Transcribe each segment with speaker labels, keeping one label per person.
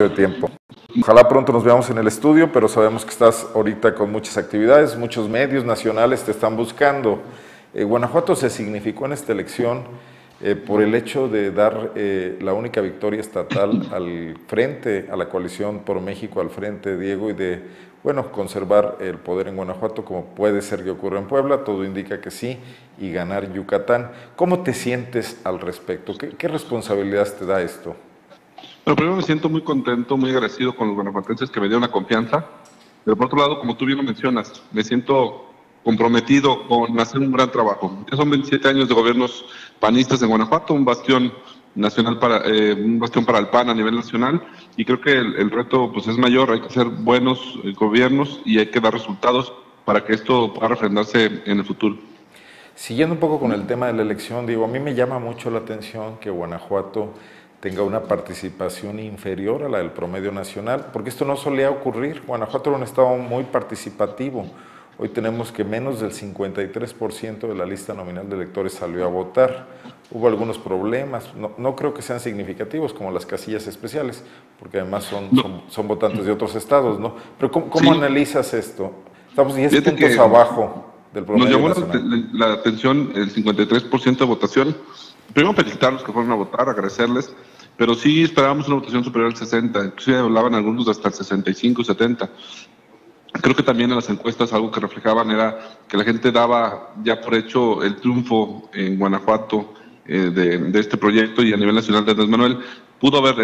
Speaker 1: de tiempo. Ojalá pronto nos veamos en el estudio, pero sabemos que estás ahorita con muchas actividades, muchos medios nacionales te están buscando. Guanajuato se significó en esta elección por el hecho de dar la única victoria estatal al frente, a la coalición por México al frente, Diego, y de, bueno, conservar el poder en Guanajuato, como puede ser que ocurra en Puebla, todo indica que sí, y ganar Yucatán. ¿Cómo te sientes al respecto? ¿Qué responsabilidad te da esto?
Speaker 2: Bueno, primero me siento muy contento, muy agradecido con los guanajuatenses que me dieron la confianza, pero por otro lado, como tú bien lo mencionas, me siento comprometido con hacer un gran trabajo. Ya son 27 años de gobiernos panistas en Guanajuato, un bastión nacional un bastión para el PAN a nivel nacional, y creo que el reto pues es mayor. Hay que hacer buenos gobiernos y hay que dar resultados para que esto pueda refrendarse en el futuro.
Speaker 1: Siguiendo un poco con el tema de la elección, digo, a mí me llama mucho la atención que Guanajuato tenga una participación inferior a la del promedio nacional, porque esto no solía ocurrir. Guanajuato era un estado muy participativo. Hoy tenemos que menos del 53% de la lista nominal de electores salió a votar. Hubo algunos problemas, no creo que sean significativos como las casillas especiales, porque además son votantes de otros estados, ¿no? Pero ¿cómo analizas esto? Estamos 10 puntos abajo del promedio nacional.
Speaker 2: Nos llamó la atención el 53% de votación. Primero felicitar a los que fueron a votar, agradecerles, pero sí esperábamos una votación superior al 60%, inclusive hablaban algunos de hasta el 65, 70%. Creo que también en las encuestas algo que reflejaban era que la gente daba ya por hecho el triunfo en Guanajuato de este proyecto, y a nivel nacional de Andrés Manuel. Pudo haber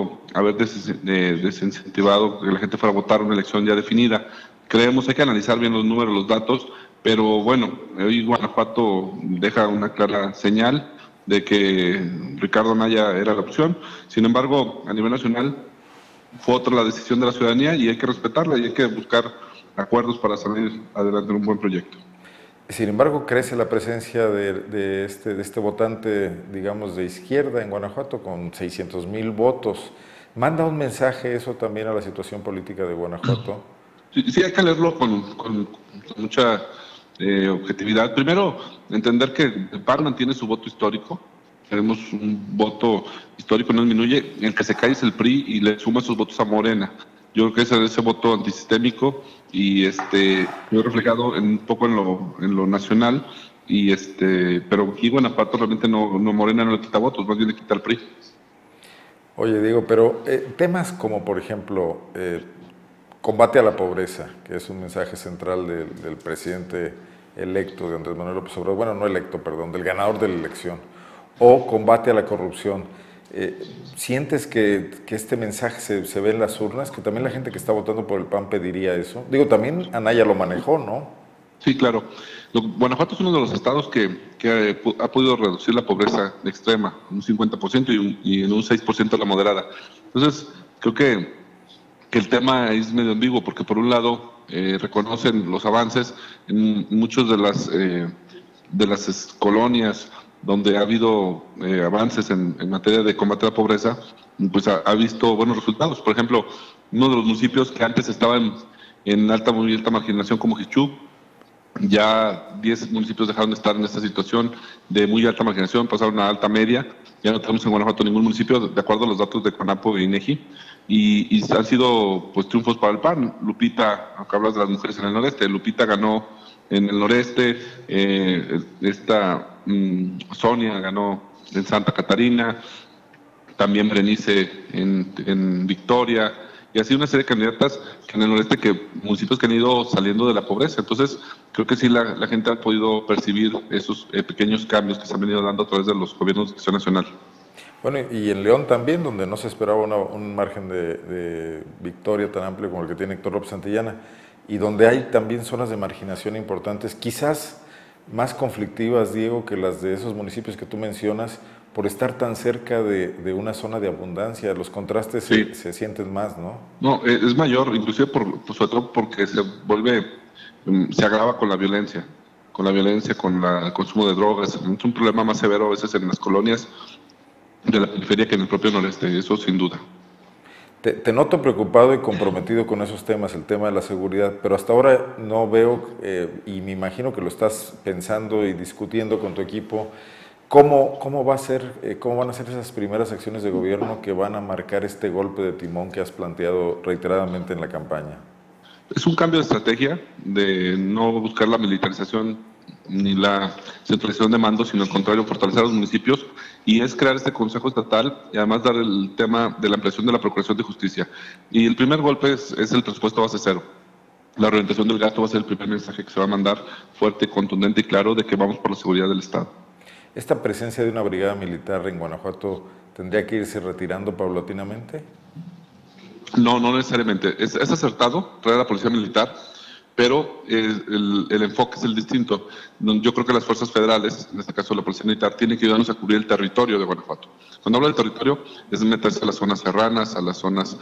Speaker 2: desincentivado que la gente fuera a votar una elección ya definida. Creemos, hay que analizar bien los números, los datos, pero bueno, hoy Guanajuato deja una clara señal de que Ricardo Anaya era la opción. Sin embargo, a nivel nacional fue otra la decisión de la ciudadanía y hay que respetarla y hay que buscar acuerdos para salir adelante en un buen proyecto.
Speaker 1: Sin embargo, crece la presencia de este votante, digamos, de izquierda en Guanajuato con 600,000 votos. ¿Manda un mensaje eso también a la situación política de Guanajuato?
Speaker 2: Sí, hay que leerlo con mucha objetividad. Primero, entender que el PAN mantiene su voto histórico. Tenemos un voto histórico, no disminuye. El que se cae es el PRI y le suma sus votos a Morena. Yo creo que ese voto antisistémico y quedó reflejado un poco en lo nacional, pero aquí Guanajuato realmente Morena no le quita votos, más bien le quita al PRI.
Speaker 1: Oye, Diego, pero temas como, por ejemplo, combate a la pobreza, que es un mensaje central del presidente electo de Andrés Manuel López Obrador, bueno, no electo, perdón, del ganador de la elección, o combate a la corrupción. ¿Sientes que este mensaje se ve en las urnas? Que también la gente que está votando por el PAN pediría eso. Digo, también Anaya lo manejó, ¿no?
Speaker 2: Sí, claro. Guanajuato es uno de los estados que ha podido reducir la pobreza extrema, un 50% y en un 6% la moderada. Entonces, creo que el tema es medio ambiguo, porque por un lado reconocen los avances en muchos de las colonias donde ha habido avances en materia de combate a la pobreza, pues ha visto buenos resultados. Por ejemplo, uno de los municipios que antes estaban en muy alta marginación, como Jichú, ya 10 municipios dejaron de estar en esta situación de muy alta marginación, pasaron a alta media. Ya no tenemos en Guanajuato ningún municipio, de acuerdo a los datos de CONAPO e INEGI, y han sido pues triunfos para el PAN. Lupita, aunque hablas de las mujeres en el noreste, Lupita ganó en el noreste, Sonia ganó en Santa Catarina, también Berenice en Victoria, y así una serie de candidatas que en el noreste, municipios que han ido saliendo de la pobreza. Entonces, creo que sí la gente ha podido percibir esos pequeños cambios que se han venido dando a través de los gobiernos de acción nacional.
Speaker 1: Bueno, y en León también, donde no se esperaba un margen de victoria tan amplio como el que tiene Héctor López Santillana, y donde hay también zonas de marginación importantes, quizás más conflictivas, Diego, que las de esos municipios que tú mencionas, por estar tan cerca de una zona de abundancia. Los contrastes
Speaker 2: sí.
Speaker 1: se sienten más, ¿no?
Speaker 2: No, es mayor, inclusive sobre todo porque se agrava con la violencia, con el consumo de drogas. Es un problema más severo a veces en las colonias de la periferia que en el propio noreste, eso sin duda.
Speaker 1: Te noto preocupado y comprometido con esos temas, el tema de la seguridad, pero hasta ahora no veo, y me imagino que lo estás pensando y discutiendo con tu equipo, ¿Cómo va a ser, cómo van a ser esas primeras acciones de gobierno que van a marcar este golpe de timón que has planteado reiteradamente en la campaña?
Speaker 2: Es un cambio de estrategia de no buscar la militarización ni la centralización de mando, sino al contrario, fortalecer a los municipios, y es crear este Consejo Estatal y además dar el tema de la ampliación de la Procuración de Justicia. Y el primer golpe es el presupuesto base cero. La orientación del gasto va a ser el primer mensaje que se va a mandar fuerte, contundente y claro de que vamos por la seguridad del Estado.
Speaker 1: ¿Esta presencia de una brigada militar en Guanajuato tendría que irse retirando paulatinamente?
Speaker 2: No, no necesariamente. Es acertado traer a la policía militar, pero el enfoque es el distinto. Yo creo que las fuerzas federales, en este caso la policía militar, tienen que ayudarnos a cubrir el territorio de Guanajuato. Cuando hablo de territorio, es meterse a las zonas serranas, a las zonas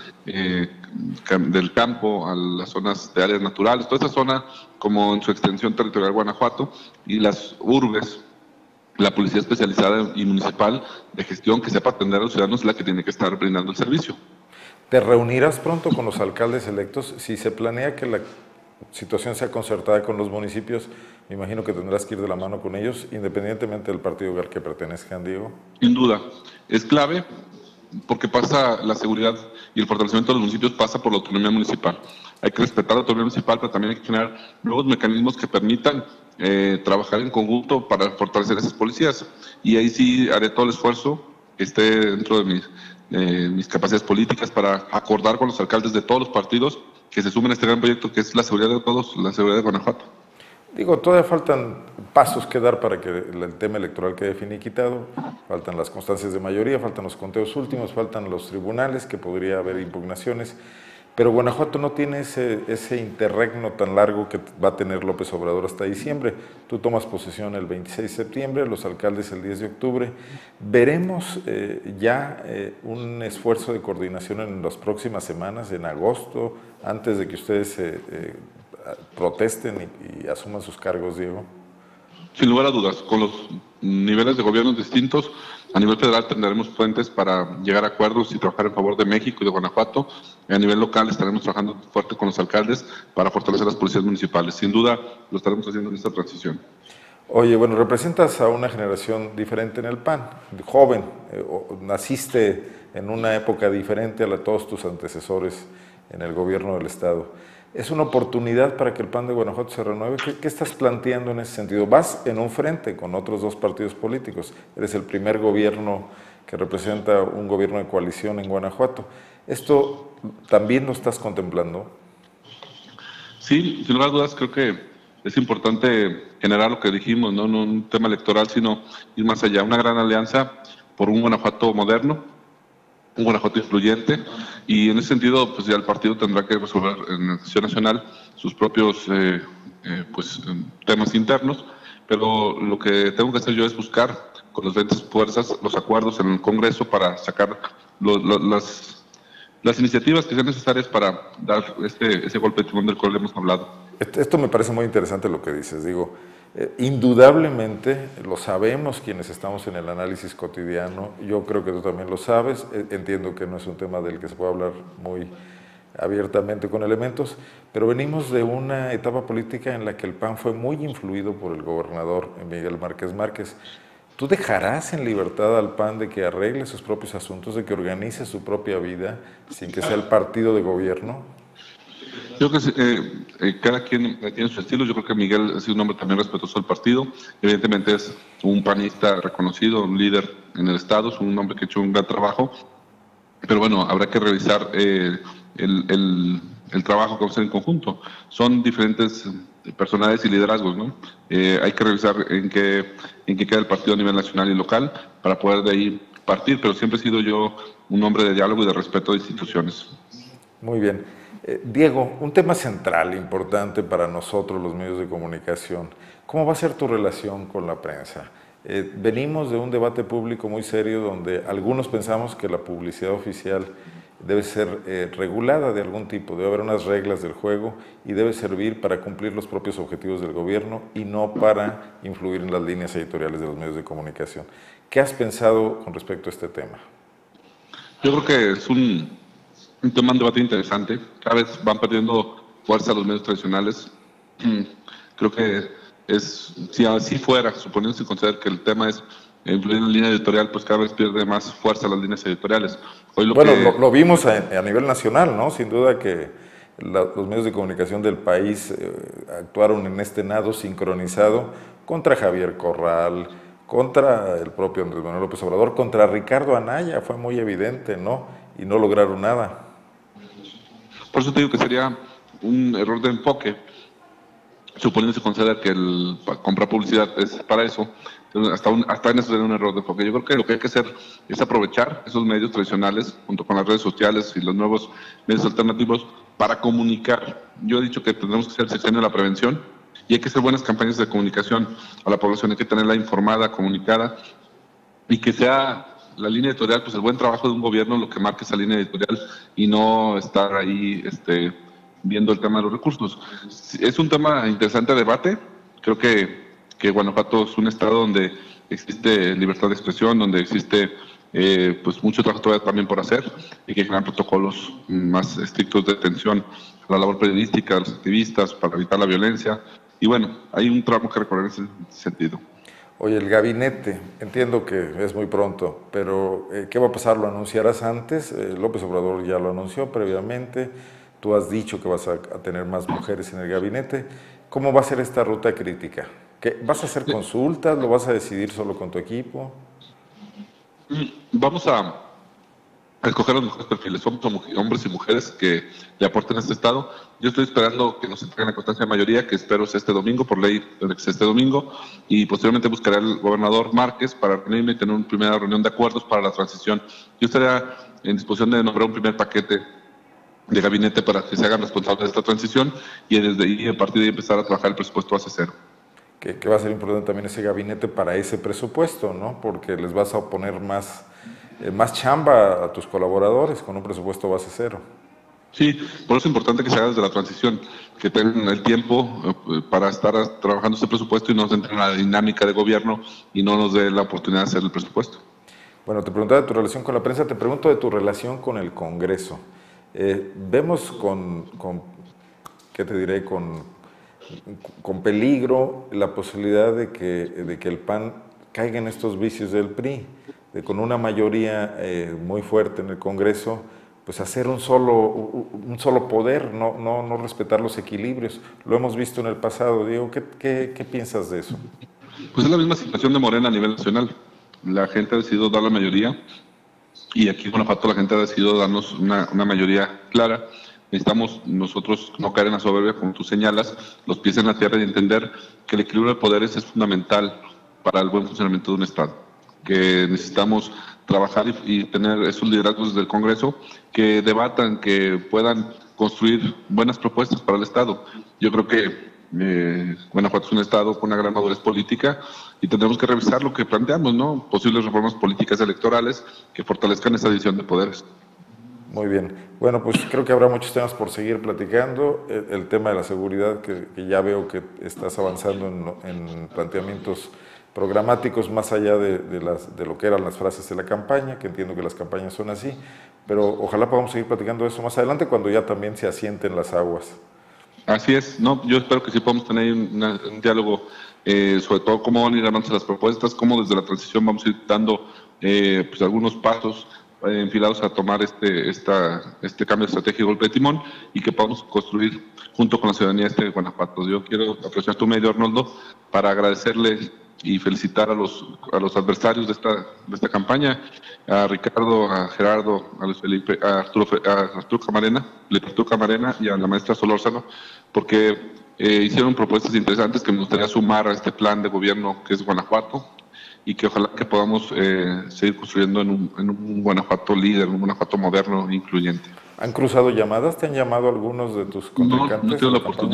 Speaker 2: del campo, a las zonas de áreas naturales, toda esa zona como en su extensión territorial Guanajuato, y las urbes. La policía especializada y municipal de gestión que sepa atender a los ciudadanos es la que tiene que estar brindando el servicio.
Speaker 1: ¿Te reunirás pronto con los alcaldes electos? Si se planea que la situación sea concertada con los municipios, me imagino que tendrás que ir de la mano con ellos, independientemente del partido al que pertenezcan, Diego.
Speaker 2: Sin duda, es clave porque pasa la seguridad y el fortalecimiento de los municipios pasa por la autonomía municipal. Hay que respetar la autonomía municipal, pero también hay que generar nuevos mecanismos que permitan trabajar en conjunto para fortalecer esas policías. Y ahí sí haré todo el esfuerzo que esté dentro de mis capacidades políticas para acordar con los alcaldes de todos los partidos que se sumen a este gran proyecto que es la seguridad de todos, la seguridad de Guanajuato.
Speaker 1: Digo, todavía faltan pasos que dar para que el tema electoral quede finiquitado, faltan las constancias de mayoría, faltan los conteos últimos, faltan los tribunales, que podría haber impugnaciones, pero Guanajuato no tiene ese interregno tan largo que va a tener López Obrador hasta diciembre. Tú tomas posesión el 26 de septiembre, los alcaldes el 10 de octubre. ¿Veremos un esfuerzo de coordinación en las próximas semanas, en agosto, antes de que ustedes protesten y asuman sus cargos, Diego?
Speaker 2: Sin lugar a dudas, con los niveles de gobiernos distintos, a nivel federal tendremos puentes para llegar a acuerdos y trabajar en favor de México y de Guanajuato. A nivel local estaremos trabajando fuerte con los alcaldes para fortalecer las policías municipales. Sin duda lo estaremos haciendo en esta transición.
Speaker 1: Oye, bueno, representas a una generación diferente en el PAN, joven, naciste en una época diferente a la de todos tus antecesores en el gobierno del Estado. ¿Es una oportunidad para que el PAN de Guanajuato se renueve? ¿Qué estás planteando en ese sentido? Vas en un frente con otros dos partidos políticos. Eres el primer gobierno que representa un gobierno de coalición en Guanajuato. ¿Esto también lo estás contemplando?
Speaker 2: Sí, sin lugar a dudas creo que es importante generar lo que dijimos, ¿no? No un tema electoral, sino ir más allá. Una gran alianza por un Guanajuato moderno, un Guanajuato influyente, y en ese sentido pues ya el partido tendrá que resolver en la sesión nacional sus propios temas internos, pero lo que tengo que hacer yo es buscar con las diferentes fuerzas los acuerdos en el Congreso para sacar las iniciativas que sean necesarias para dar ese golpe de timón del cual hemos hablado.
Speaker 1: Esto me parece muy interesante lo que dices, digo, indudablemente lo sabemos quienes estamos en el análisis cotidiano, yo creo que tú también lo sabes, entiendo que no es un tema del que se puede hablar muy abiertamente con elementos, pero venimos de una etapa política en la que el PAN fue muy influido por el gobernador Miguel Márquez Márquez. ¿Tú dejarás en libertad al PAN de que arregle sus propios asuntos, de que organice su propia vida sin que sea el partido de gobierno?
Speaker 2: Yo creo que cada quien tiene su estilo. Yo creo que Miguel ha sido un hombre también respetuoso del partido. Evidentemente es un panista reconocido, un líder en el Estado, es un hombre que ha hecho un gran trabajo. Pero bueno, habrá que revisar el trabajo que vamos a hacer en conjunto. Son diferentes personalidades y liderazgos, ¿no? Hay que revisar en qué queda el partido a nivel nacional y local para poder de ahí partir, pero siempre he sido yo un hombre de diálogo y de respeto de instituciones.
Speaker 1: Muy bien. Diego, un tema central, importante para nosotros los medios de comunicación. ¿Cómo va a ser tu relación con la prensa? Venimos de un debate público muy serio donde algunos pensamos que la publicidad oficial debe ser regulada de algún tipo, debe haber unas reglas del juego y debe servir para cumplir los propios objetivos del gobierno y no para influir en las líneas editoriales de los medios de comunicación. ¿Qué has pensado con respecto a este tema?
Speaker 2: Yo creo que es un tema de debate interesante. Cada vez van perdiendo fuerza los medios tradicionales. Creo que si así fuera, suponiendo sin considerar que el tema es influir en la línea editorial, pues cada vez pierde más fuerza las líneas editoriales. Hoy
Speaker 1: Bueno, lo vimos a nivel nacional, ¿no? Sin duda que los medios de comunicación del país actuaron en este nado sincronizado contra Javier Corral, contra el propio Andrés Manuel López Obrador, contra Ricardo Anaya, fue muy evidente, ¿no? Y no lograron nada.
Speaker 2: Por eso te digo que sería un error de enfoque, suponiendo se considera que comprar publicidad es para eso. Hasta en eso sería un error de enfoque. Yo creo que lo que hay que hacer es aprovechar esos medios tradicionales junto con las redes sociales y los nuevos medios alternativos para comunicar. Yo he dicho que tendremos que ser el sexenio de la prevención y hay que hacer buenas campañas de comunicación a la población, hay que tenerla informada, comunicada, y que sea la línea editorial, pues el buen trabajo de un gobierno lo que marque esa línea editorial y no estar ahí viendo el tema de los recursos. Es un tema interesante de debate. Creo que Guanajuato es un estado donde existe libertad de expresión, donde existe pues mucho trabajo todavía también por hacer y que crean protocolos más estrictos de atención a la labor periodística, a los activistas, para evitar la violencia. Y bueno, hay un tramo que recorrer en ese sentido.
Speaker 1: Oye, el gabinete, entiendo que es muy pronto, pero ¿qué va a pasar? ¿Lo anunciarás antes? López Obrador ya lo anunció previamente, tú has dicho que vas a tener más mujeres en el gabinete. ¿Cómo va a ser esta ruta crítica? ¿Vas a hacer consultas? ¿Lo vas a decidir solo con tu equipo?
Speaker 2: Vamos a escoger los mejores perfiles. Somos hombres y mujeres que le aporten a este estado. Yo estoy esperando que nos entreguen la constancia de mayoría, que espero sea este domingo, por ley que sea este domingo, y posteriormente buscaré al gobernador Márquez para reunirme y tener una primera reunión de acuerdos para la transición. Yo estaría en disposición de nombrar un primer paquete de gabinete para que se hagan responsables de esta transición y desde ahí, a partir de ahí, empezar a trabajar el presupuesto base cero.
Speaker 1: Que va a ser importante también ese gabinete para ese presupuesto, ¿no? Porque les vas a oponer más chamba a tus colaboradores con un presupuesto base cero.
Speaker 2: Sí, por eso es importante que se haga desde la transición, que tengan el tiempo para estar trabajando ese presupuesto y no se entre en la dinámica de gobierno y no nos dé la oportunidad de hacer el presupuesto.
Speaker 1: Bueno, te preguntaba de tu relación con la prensa, te pregunto de tu relación con el Congreso. Vemos ¿qué te diré? Con peligro la posibilidad de que el PAN caiga en estos vicios del PRI, de con una mayoría muy fuerte en el Congreso, pues hacer un solo poder, no respetar los equilibrios. Lo hemos visto en el pasado. Diego, ¿qué piensas de eso?
Speaker 2: Pues es la misma situación de Morena a nivel nacional. La gente ha decidido dar la mayoría y aquí en Guanajuato la gente ha decidido darnos una mayoría clara. Necesitamos nosotros no caer en la soberbia, como tú señalas, los pies en la tierra y entender que el equilibrio de poderes es fundamental para el buen funcionamiento de un Estado. Que necesitamos trabajar y tener esos liderazgos desde el Congreso que debatan, que puedan construir buenas propuestas para el Estado. Yo creo que Guanajuato es un Estado con una gran madurez política y tendremos que revisar lo que planteamos, ¿no? Posibles reformas políticas electorales que fortalezcan esa división de poderes.
Speaker 1: Muy bien. Bueno, pues creo que habrá muchos temas por seguir platicando. El tema de la seguridad, que ya veo que estás avanzando en planteamientos programáticos más allá de lo que eran las frases de la campaña, que entiendo que las campañas son así, pero ojalá podamos seguir platicando de eso más adelante cuando ya también se asienten las aguas.
Speaker 2: Así es, no, yo espero que sí podamos tener un diálogo, sobre todo cómo van a ir avanzando las propuestas, cómo desde la transición vamos a ir dando pues algunos pasos enfilados a tomar este cambio estratégico del timón y que podamos construir junto con la ciudadanía de Guanajuato. Yo quiero aprovechar tu medio, Arnoldo, para agradecerle y felicitar a los adversarios de esta campaña, a Ricardo, a Gerardo, a Luis Felipe, a Arturo Camarena y a la maestra Solórzano, porque hicieron propuestas interesantes que me gustaría sumar a este plan de gobierno que es Guanajuato y que ojalá que podamos seguir construyendo en un Guanajuato líder, un Guanajuato moderno e incluyente.
Speaker 1: ¿Han cruzado llamadas? ¿Te han llamado algunos de tus contrincantes?
Speaker 2: No he tenido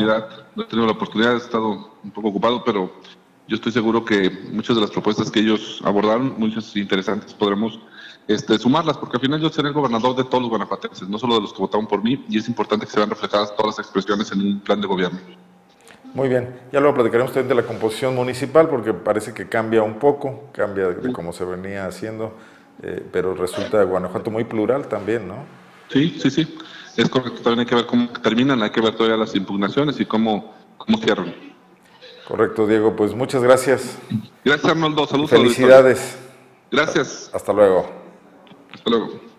Speaker 2: la oportunidad, he estado un poco ocupado, pero yo estoy seguro que muchas de las propuestas que ellos abordaron, muchas interesantes, podremos sumarlas, porque al final yo seré el gobernador de todos los guanajuatenses, no solo de los que votaron por mí, y es importante que se vean reflejadas todas las expresiones en un plan de gobierno.
Speaker 1: Muy bien, ya luego platicaremos también de la composición municipal, porque parece que cambia un poco, cambia de cómo se venía haciendo, pero resulta Guanajuato muy plural también, ¿no?
Speaker 2: Sí, es correcto, también hay que ver cómo terminan, hay que ver todavía las impugnaciones y cómo cierran.
Speaker 1: Correcto, Diego. Pues muchas gracias.
Speaker 2: Gracias, Arnoldo. Saludos.
Speaker 1: Felicidades.
Speaker 2: Gracias.
Speaker 1: Hasta luego.
Speaker 2: Hasta luego.